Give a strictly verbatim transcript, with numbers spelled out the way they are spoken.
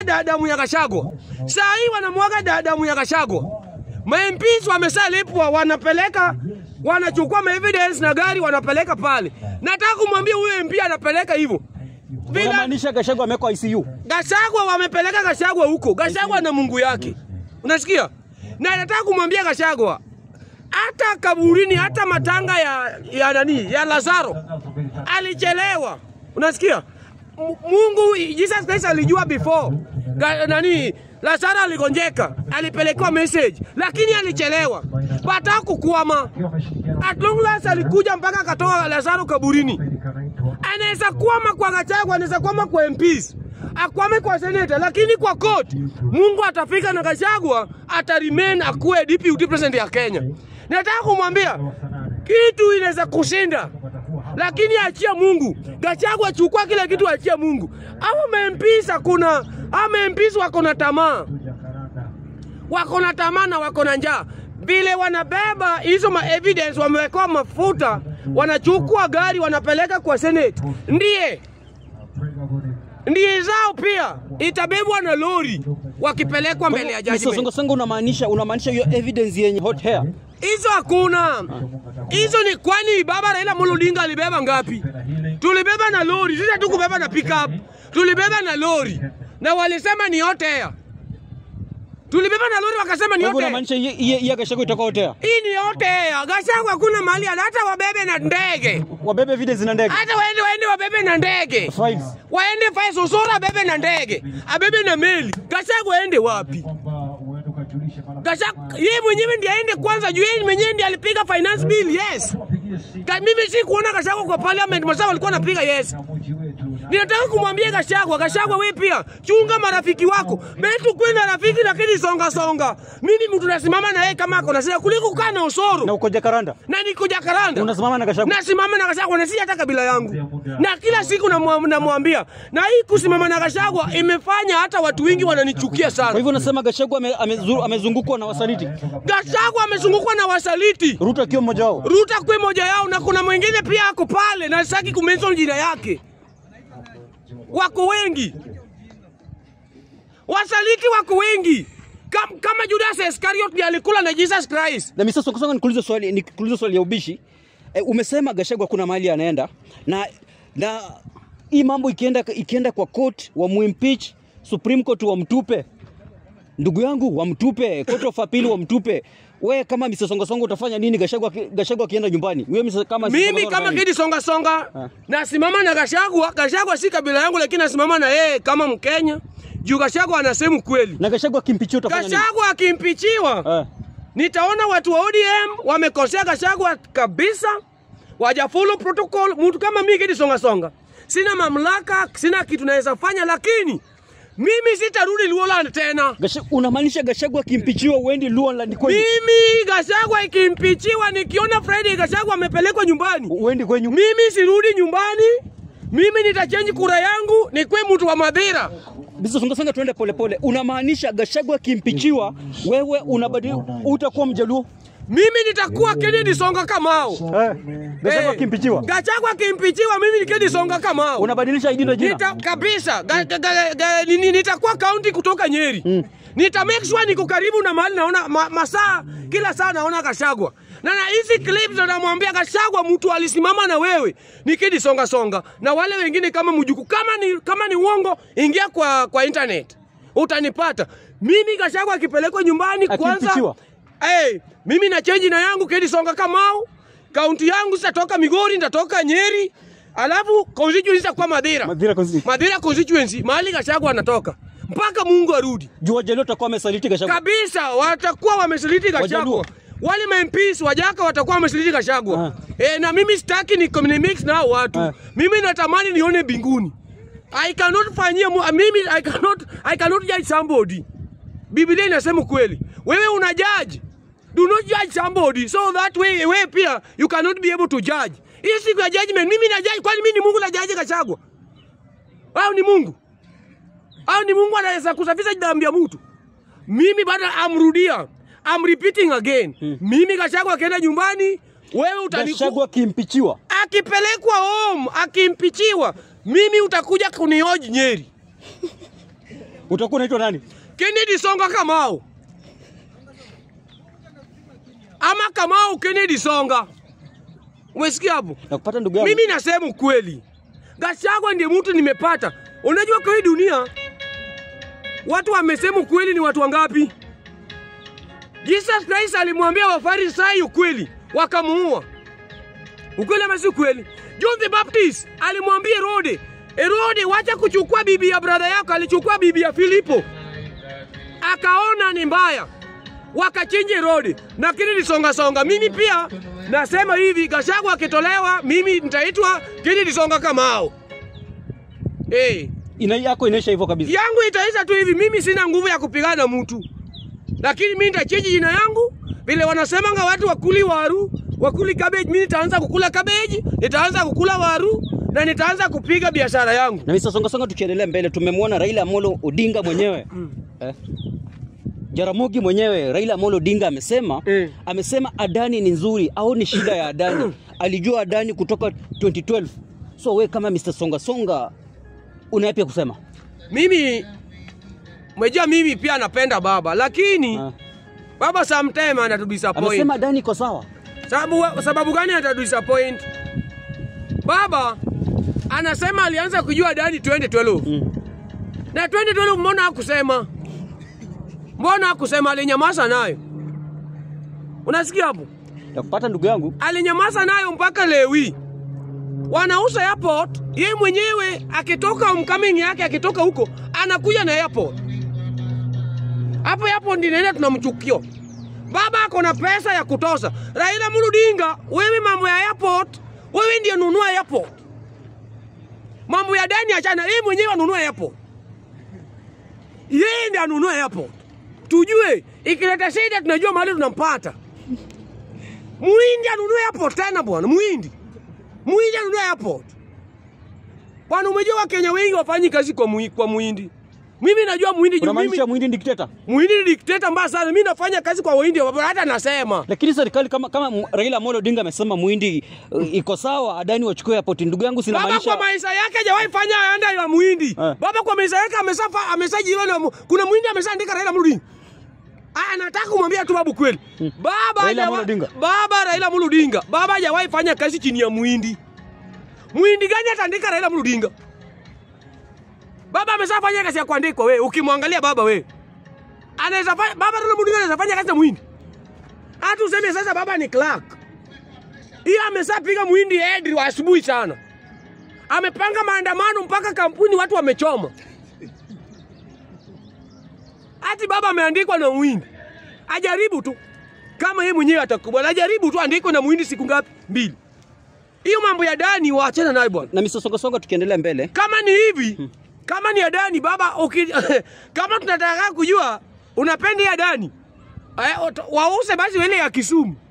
da, damu ya Gachagua. Saa hii wanamwaga da, damu ya Gachagua. Ma M Ps wamesalipwa, wanapeleka wanachukua ma evidence na gari wanapeleka pale. Nataka kumwambia huyo M P anapeleka hivyo. Unamaanisha Gachagua ameko I C U? Gachagua wamepeleka Gachagua huko. Gachagua na Mungu yake. Unasikia? Na nataka kumwambia Gachagua hata kaburini, hata matanga ya ya nani ya Lazaro alichelewa. Unasikia? Mungu Jesus Christ alijua before Ga, nani Lazaro aligonjeka, alipelekewa message lakini alichelewa. Pata kukuama. At long last alikuja mpaka akatoa Lazaro kaburini. Anaweza kuama kwa Gachagua, anaweza kuama kwa M Ps, akwame kwa senator, lakini kwa court Mungu atafika na Gachagua ataremain akuwe deputy president ya Kenya. Nataka kumwambia kitu inaweza kushinda, lakini achia Mungu. Gachagua chukua kila kitu, achia Mungu. Hao M Ps hakuna, hao M Ps wako na tamaa. Wako na tamaa na wako na njaa. Vile wanabeba hizo ma evidence, wamewekwa mafuta, wanachukua gari wanapeleka kwa Senate. Ndiye ndiye zao pia itabebwa na lori wakipelekwa mbele ya jaji. Songo songo unamaanisha unamaanisha hiyo evidence yenye hot hair? Hizo hakuna. Hizo ni kwani baba Raila Amolo Odinga alibeba ngapi? Tulibeba na lori, sisi tu kubeba na pick up. Tulibeba na lori. Na walisema ni hot hair. Tulibeba na lori wakasema ni hot hair. Unamaanisha hii ya Gachagua itakuwa hot hair? Hii ni hot hair. Gachagua hakuna mahali, hata wabebe na ndege. Wabebe evidence na ndege. Hata waende waende wabebe na ndege. Files. Waende files usora bebe na ndege. Abebe na meli. Gachagua aende wapi? Gachagua yeye mwenyewe ndiye aende kwanza, juu yeye mwenyewe ndiye alipiga finance bill. Yes. Mimi si kuona Gachagua kwa parliament, masao walikuwa wanapiga yes. Ninataka kumwambia Gachagua, Gachagua wewe pia chunga marafiki wako. Betu kwenda rafiki lakini songa songa. Mimi mtu nasimama na yeye kama ako na sema kuliko kukaa na usoro. Na uko Jakaranda. Na niko Jakaranda. Unasimama na Gachagua. Nasimama na Gachagua, na si hata kabila yangu. Na kila siku namwambia. Na hii kusimama na Gachagua imefanya hata watu wengi wananichukia sana. Kwa hivyo unasema Gachagua amezungukwa na wasaliti. Gachagua amezungukwa na wasaliti. Ruto akiwa mmoja wao. Ruto akiwa mmoja yao, na kuna mwingine pia ako pale na sitaki kumention jina yake. Wako wengi. Wasaliti wako wengi. Kam, kama Judas Iscariot ndiye alikula na Jesus Christ. Na mimi sasa kusanga nikuulize swali, nikuulize swali ya ubishi. E, umesema Gachagua kuna mahali anaenda na na hii mambo ikienda ikienda kwa court wa muimpeach, Supreme Court wa mtupe. Ndugu yangu wa mtupe, Court of Appeal wa mtupe. Wewe kama Mister Songa Songa utafanya nini Gachagua Gachagua akienda nyumbani? Wewe kama mimi kama Kidi Songa Songa nasimama na Gachagua. Gachagua si kabila yangu, lakini nasimama na yeye kama Mkenya. Juu Gachagua anasema kweli. Na Gachagua akimpichiwa utafanya nini? Gachagua akimpichiwa eh, nitaona watu wa O D M wamekosea Gachagua kabisa. Wajafollow protocol. Mtu kama mimi Kidi Songa Songa sina mamlaka, sina kitu naweza fanya, lakini mimi sitarudi Luoland tena. Unamaanisha Gachagua kimpichiwa uendi Luoland kwenu? Mimi Gachagua ikimpichiwa nikiona Friday Gachagua amepelekwa nyumbani, uendi kwenyu? Mimi sirudi nyumbani. Mimi nitachange kura yangu nikwe mtu wa Madhira. Bisa songa songa tuende pole pole. Unamaanisha Gachagua kimpichiwa wewe unabadili utakuwa Mjaluo? Mimi nitakuwa Kennedy Songa Kamau. Eh. Gachagua hey, kimpichiwa. Gachagua kimpichiwa mimi ni Kennedy Songa Kamau. Unabadilisha jina jina? Nita kabisa. Ga, ga, ga, ga, nitakuwa county kutoka Nyeri. Mm. Nita make sure niko karibu na mahali naona ma, masaa kila saa naona Gachagua. Na na hizi clips namwambia Gachagua mtu alisimama na wewe ni Kennedy Songa Songa. Na wale wengine kama mjuku kama ni kama ni uongo ingia kwa kwa internet. Utanipata. Mimi Gachagua akipelekwa nyumbani kwanza. Eh, mimi na change na yangu Kennedy Songa Kamau. Kaunti yangu sitatoka Migori, nitatoka Nyeri. Alafu constituency kwa Madhira. Madhira constituency. Madhira constituency mahali Gachagua anatoka. Mpaka Mungu arudi. Juu Wajaluo watakuwa wamesaliti Gachagua. Kabisa, watakuwa wamesaliti Gachagua. Wale M Ps wajaka watakuwa wamesaliti Gachagua. Eh, na mimi sitaki ni mix na watu. Aha. Mimi natamani nione binguni. I cannot fanyia mimi I cannot I cannot judge somebody. Biblia inasema kweli. Wewe una judge. Do not judge somebody so that way wewe pia you cannot be able to judge. Hii siku ya judgment mimi na judge, kwani mimi ni Mungu na judge Gachagua? Au ni Mungu? Au ni Mungu anaweza kusafisha dhambi ya mtu? Mimi bado amrudia. I'm repeating again. Hmm. Mimi Gachagua akienda nyumbani, wewe utaniku. Gachagua akimpichiwa. Akipelekwa home, akimpichiwa, mimi utakuja kunioji Nyeri. Utakuwa unaitwa nani? Kennedy Songa Kamau. Ama Kamau Kennedy Songa. Umesikia hapo? Nakupata ndugu yangu. Mimi nasema ukweli. Gachagua ndiye mtu nimepata. Unajua kwa hii dunia watu wamesema ukweli ni watu wangapi? Jesus Christ alimwambia Wafarisayo ukweli, wakamuua. Ukweli ama si ukweli? John the Baptist alimwambia Herode, Herode wacha kuchukua bibi ya brother yako, alichukua bibi ya Filipo. Akaona ni mbaya. Wakachinja Herode. Na Kennedy Songa Songa. Mimi pia nasema hivi, Gachagua akitolewa, mimi nitaitwa Kennedy Songa Kamau. Eh, hey. Ina yako inaisha hivyo kabisa. Yangu itaisha tu hivi, mimi sina nguvu ya kupigana mtu. Lakini mimi nitachange jina yangu, vile wanasemanga watu wakuli waru, wakuli cabbage, mimi nitaanza kukula cabbage, nitaanza kukula waru na nitaanza kupiga biashara yangu. Na Mister Songa Songa, tukiendelea mbele, tumemwona Raila Amolo Odinga mwenyewe. Mm. Eh. Jaramogi mwenyewe Raila Amolo Odinga amesema, mm. amesema Adani ni nzuri au ni shida ya Adani. Alijua Adani kutoka twenty twelve. So we kama Mister Songa Songa una yapi kusema? Mimi Mweja mimi pia napenda baba, lakini ha. Baba sometime anatudisappoint. Amesema Adani iko sawa. Sababu sababu gani anatudisappoint? Baba anasema alianza kujua Adani twenty twelve. Mm. Na twenty twelve mbona hakusema? Mbona hakusema? Alinyamaza nayo. Unasikia hapo? Nakupata ndugu yangu. Alinyamaza nayo mpaka lewi. Wanauza airport, yeye mwenyewe akitoka umcoming yake akitoka huko anakuja na airport. Hapo hapo ndio tunamchukio. Baba ako na pesa ya kutosha. Raila Amolo Odinga, wewe mambo ya airport, wewe ndiye nunua airport. Mambo ya Adani achana, yeye mwenyewe anunua airport. Yeye ndiye anunua airport. Tujue ikileta shida tunajua mahali tunampata. Muhindi anunua airport tena bwana, Muhindi. Muhindi anunua airport. Bwana umejua Kenya wengi wafanyi kazi kwa Muhindi, kwa Muhindi. Mimi najua Muhindi juu mimi. Muhindi ni dikteta. Muhindi ni dikteta mbaya sana. Mimi nafanya kazi kwa Wahindi hata nasema. Lakini serikali kama kama Raila Amolo Odinga amesema Muhindi uh, iko sawa, Adani wachukue airport. Ndugu yangu sina maanisha. Baba kwa maisha yake hajawahi fanya aenda ya Muhindi. Eh. Baba kwa maisha yake amesafa amesajiwa kuna Muhindi ameshaandika Raila Amolo Odinga. Ah, nataka kumwambia tu babu kweli. Hmm. Baba Raila Amolo Odinga. Baba Raila Amolo Odinga. Baba hajawahi fanya kazi chini ya Muhindi. Muhindi gani ataandika Raila Amolo Odinga? Baba ameshafanya kazi ya kuandikwa wewe. Ukimwangalia baba wewe. Anaweza fanya baba Raila Amolo Odinga anaweza fanya kazi ya Muhindi. Hata useme sasa baba ni clerk. Hiyo ameshapiga Muhindi Edri wa asubuhi sana. Amepanga maandamano mpaka kampuni watu wamechoma. Ati baba ameandikwa na Muhindi. Ajaribu tu. Kama yeye mwenyewe atakubali, ajaribu tu andikwe na Muhindi siku ngapi? Mbili. Hiyo mambo ya Adani waachana nayo bwana. Na Mister Songa Songa, tukiendelea mbele. Kama ni hivi, hmm. kama ni Adani baba, okay, kama tunataka kujua unapenda ya Adani, wause basi wele ya Kisumu.